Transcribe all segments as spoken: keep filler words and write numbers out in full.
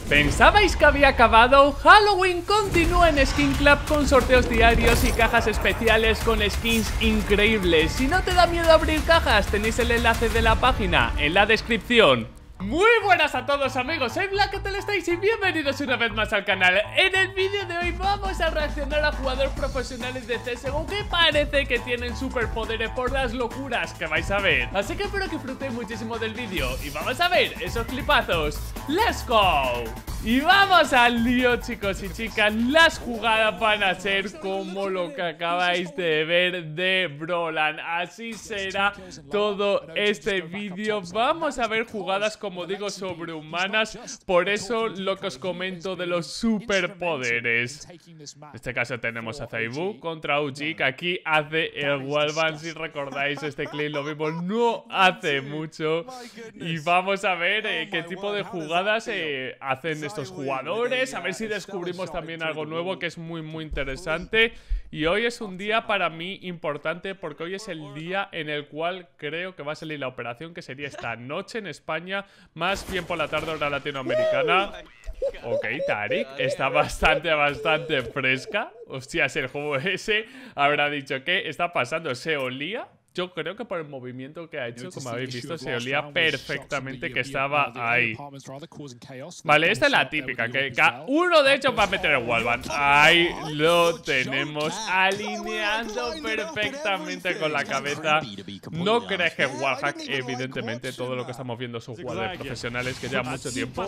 ¿Pensabais que había acabado? Halloween continúa en Skin Club con sorteos diarios y cajas especiales con skins increíbles. Si no te da miedo abrir cajas, tenéis el enlace de la página en la descripción. Muy buenas a todos amigos, soy Black, ¿qué estáis? Y bienvenidos una vez más al canal. En el vídeo de hoy vamos a reaccionar a jugadores profesionales de C S G O que parece que tienen superpoderes por las locuras que vais a ver. Así que espero que disfrutéis muchísimo del vídeo y vamos a ver esos clipazos. ¡Let's go! Y vamos al lío, chicos y chicas. Las jugadas van a ser como lo que acabáis de ver de Brolan. Así será todo este vídeo. Vamos a ver jugadas, como digo, sobrehumanas. Por eso lo que os comento de los superpoderes. En este caso tenemos a Zaibu contra U G, que aquí hace el wallbang. Si recordáis, este clip lo vimos no hace mucho. Y vamos a ver eh, qué tipo de jugadas eh, hacen estos jugadores. A ver si descubrimos también algo nuevo que es muy muy interesante. Y hoy es un día para mí importante porque hoy es el día en el cual creo que va a salir la operación, que sería esta noche en España, más bien por la tarde hora latinoamericana. Ok, Tarik está bastante, bastante fresca. Hostias, el juego ese habrá dicho que está pasando. Se olía. Yo creo que por el movimiento que ha hecho, como habéis visto, se olía perfectamente que estaba ahí. Vale, esta es la típica, que uno de hecho va a meter el wallbang. Ahí lo tenemos, alineando perfectamente con la cabeza. No crees que es wallhack, evidentemente. Todo lo que estamos viendo son jugadores profesionales que llevan mucho tiempo.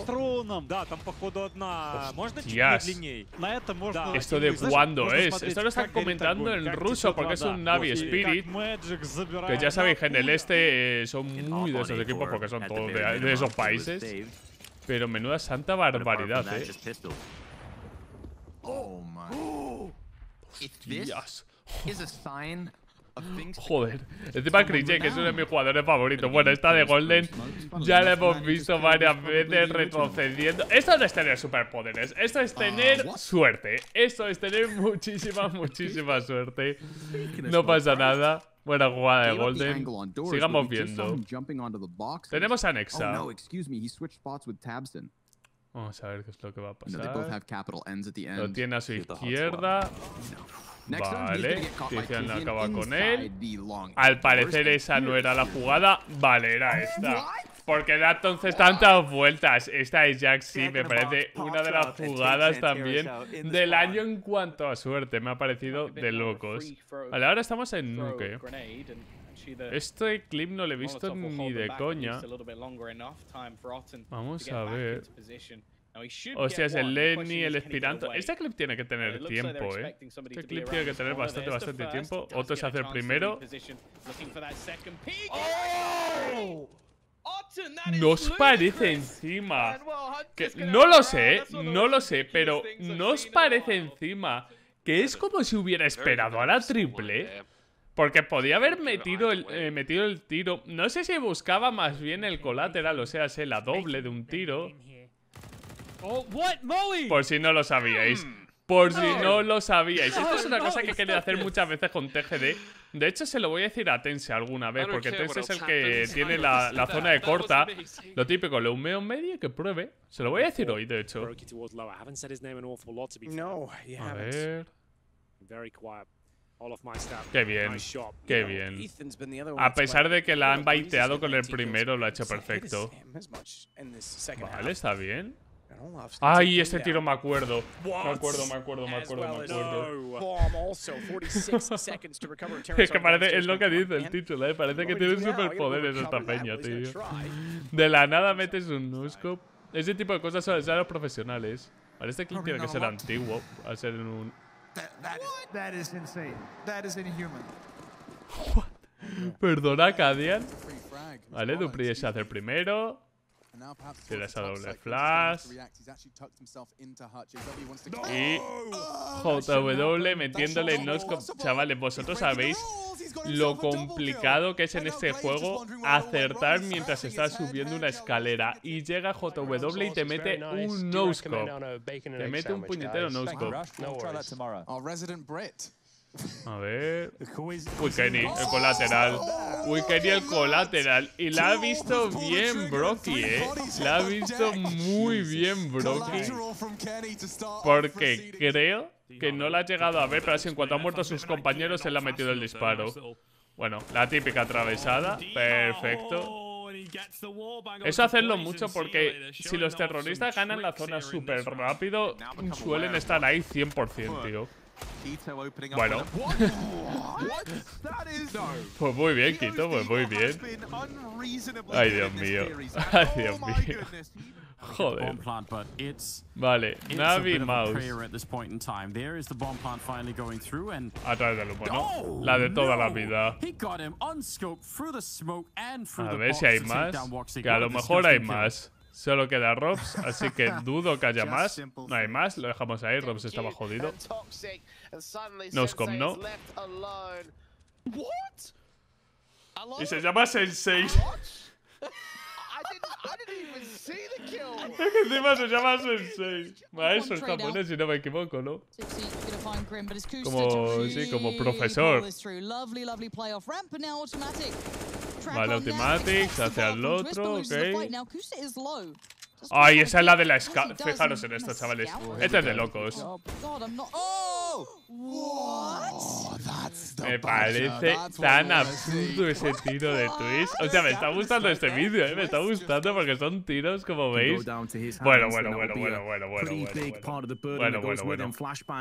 Hostias. ¿Esto de cuándo es? Esto lo están comentando en ruso porque es un Navi Spirit. Que ya sabéis que en el este eh, son muy de esos equipos porque son todos de, de esos países. Pero menuda santa barbaridad, eh. Hostias. Joder, encima Chris J, que es uno de mis jugadores favoritos. Bueno, esta de Golden ya la hemos visto varias veces retrocediendo. Esto no es tener superpoderes, esto es tener suerte. Esto es tener muchísima, muchísima suerte. No pasa nada. Buena jugada de Golden. Sigamos viendo. Tenemos a Nexa. Vamos a ver qué es lo que va a pasar. Lo tiene a su izquierda. Vale, Tizian acaba con él. Al parecer esa no era la jugada. Vale, era esta. Porque da entonces tantas vueltas. Esta es Jack, sí, me parece una de las jugadas también del año en cuanto a suerte. Me ha parecido de locos. Vale, ahora estamos en Nuke. Este clip no lo he visto ni de coña. Vamos a ver. Hostia, es el Lenny, el Espiranto. Este clip tiene que tener tiempo, eh. Este clip tiene que tener bastante, bastante tiempo. Otto es hacer primero. ¿Nos parece encima? Que, no lo sé, no lo sé, pero ¿nos parece encima que es como si hubiera esperado a la triple? Porque podía haber metido el, eh, metido el tiro. No sé si buscaba más bien el colateral, o sea, sé la doble de un tiro. Por si no lo sabíais. Por si no lo sabíais. Esto es una cosa que he querido hacer muchas veces con T G D. De hecho, se lo voy a decir a Tense alguna vez, porque Tense es el que tiene la, la zona de corta. Lo típico, le humeo en medio y que pruebe. Se lo voy a decir hoy, de hecho. A ver. Qué bien, qué bien. A pesar de que la han baiteado con el primero, lo ha hecho perfecto. Vale, está bien. Ay, este tiro me acuerdo. Me acuerdo, me acuerdo, me acuerdo, me acuerdo. Es que parece, es lo que dice el título, ¿eh? Parece que tiene superpoderes esta peña, tío. De la nada metes un no-scope. Ese tipo de cosas suelen ser a los profesionales. Vale, este clip tiene que ser antiguo. Al ser en un... Perdona, Cadian. Vale, Dupri se hace el primero. Tira esa doble flash. Y J W metiéndole el no-scope. Chavales, vosotros sabéis lo complicado que es en este juego acertar mientras estás subiendo una escalera. Y llega J W y te mete un no-scope. Te mete un puñetero no-scope. A ver. Uy, Kenny, el colateral. Uy, Kenny, el colateral. Y la ha visto bien Brocky, eh. La ha visto muy bien Brocky. Porque creo que no la ha llegado a ver, pero así en cuanto ha muerto sus compañeros, él le ha metido el disparo. Bueno, la típica atravesada. Perfecto. Eso hacerlo mucho porque si los terroristas ganan la zona súper rápido, suelen estar ahí cien por ciento, tío. Bueno. Pues muy bien, Quito, pues muy bien. Ay, Dios mío. Ay, Dios mío. Joder. Vale, Navi Mouse. A través del humo, ¿no? La de toda la vida. A ver si hay más. Que a lo mejor hay más. Solo queda Robs, así que dudo que haya más. No hay más, lo dejamos ahí. Robs estaba jodido. Noscom, ¿no? Y se llama Sensei. Es que encima se llama Sensei. Maestro es japonés, si no me equivoco, ¿no? Como, sí, como profesor. Vale, Automatics, hacia el otro, ok. Ay, esa es la de la escala. Fijaros en esto, chavales. Este es de locos. Me parece tan absurdo ese tiro de twist. O sea, me está gustando este vídeo, ¿eh? Me está gustando porque son tiros, como veis. Bueno, bueno, bueno, bueno, bueno, bueno, bueno, bueno, bueno, bueno.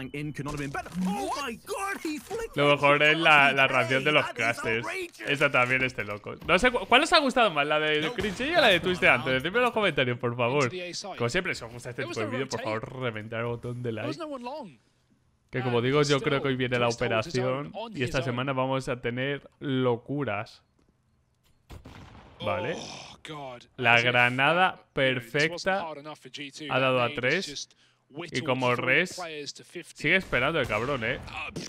Lo mejor es la, la reacción de los casters. Esta también es de locos. No sé, ¿cuál os ha gustado más? ¿La de Cringe o la de Twist de antes? Decidme en los comentarios, por favor. Como siempre, si os gusta este tipo de vídeo, por favor, reventar el botón de like. Que como digo, yo creo que hoy viene la operación y esta semana vamos a tener locuras. Vale. La granada perfecta ha dado a tres. Y como res, sigue esperando el cabrón, ¿eh?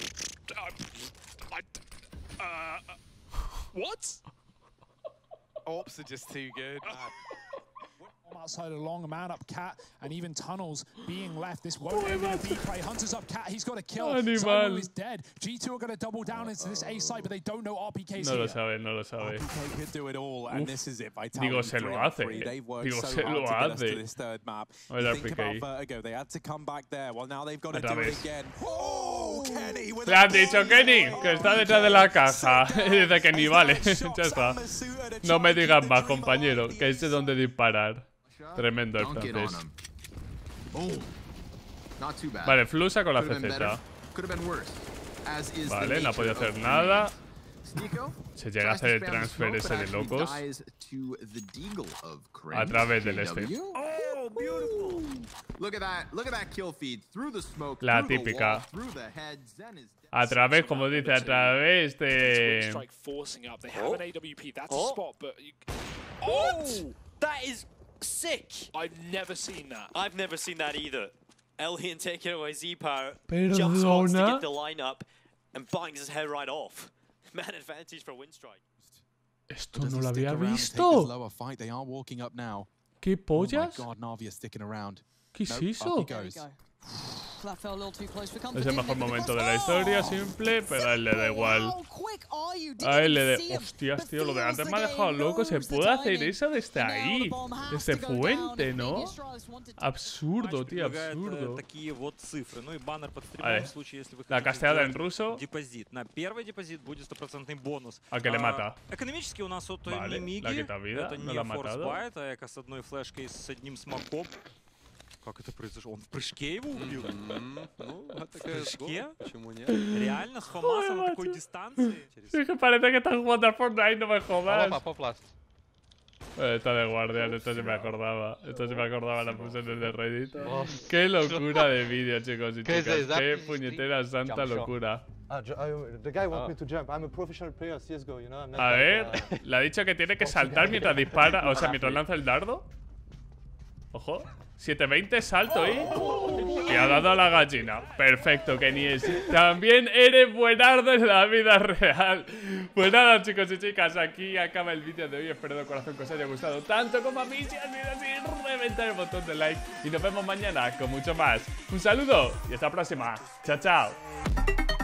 What? Ops are just too good. Outside a long man up Cat and even tunnels being left. This won't end in a deep play. Hunter's up Cat. He's got a kill. Zymo is dead. G two are going to double down into this A site, but they don't know R P K's No here. lo sabe, no lo sabe. R P K could do it all, and this is it. Digo, se lo hace. Digo, se lo hace. A ver, R P K. They had to come back there. Well, now they've got to do it again. Oh, Kenny with Le han dicho Kenny que está detrás de la caja. Y dice que ni vale. Ya está. No me digas más, compañero, que sé dónde disparar. Tremendo el francés. Vale, Flusa con la C Z. Vale, no ha podido hacer nada. Se llega a hacer el transfer ese de locos a través del este. La típica. A través, como dice, a través de... Oh, that is sick. I've never seen that. I've never seen that either. Elhian taking away Z-Power, jumps wants to get the line up and bangs his head right off. Man advantage for Winstrike. Esto no lo había visto. ¿Qué pollas? ¿Qué es eso? Es el mejor momento de la historia, simple, pero a él le da igual. A él le da... Hostias, tío, lo de antes me ha dejado loco. Se puede hacer eso desde ahí. Desde fuente, ¿no? Absurdo, tío, absurdo. Vale. La casteada en ruso. A que le mata. Vale, la quita vida. No la ha matado. Как это произошло? Он в прыжке его убил? Ну, в прыжке? Почему нет? Реально, с Фомасом на такой дистанции? Es que parece que están jugando al Fortnite, no me jodas. Eh, está de guardián, esto se me acordaba. Esto se me acordaba, la puse en el de Reddit. Qué locura de vídeo, chicos y chicas. Qué puñetera santa locura. A ver, le ha dicho que tiene que saltar mientras dispara, o sea, mientras lanza el dardo. Ojo. siete veinte, salto y... Que ha dado a la gallina. Perfecto, Kenny es. También eres buenardo en la vida real. Pues nada, chicos y chicas, aquí acaba el vídeo de hoy. Espero de corazón que os haya gustado tanto como a mí. Si ha sido así, reventar el botón de like. Y nos vemos mañana con mucho más. Un saludo y hasta la próxima. Chao, chao.